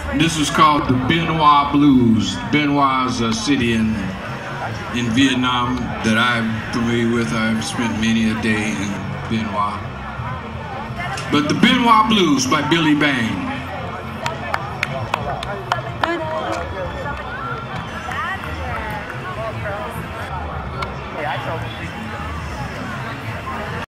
This is called the Benoit Blues. Benoit is a city in Vietnam that I'm familiar with. I've spent many a day in Benoit. But the Benoit Blues by Billy Bang. Hey, I told you.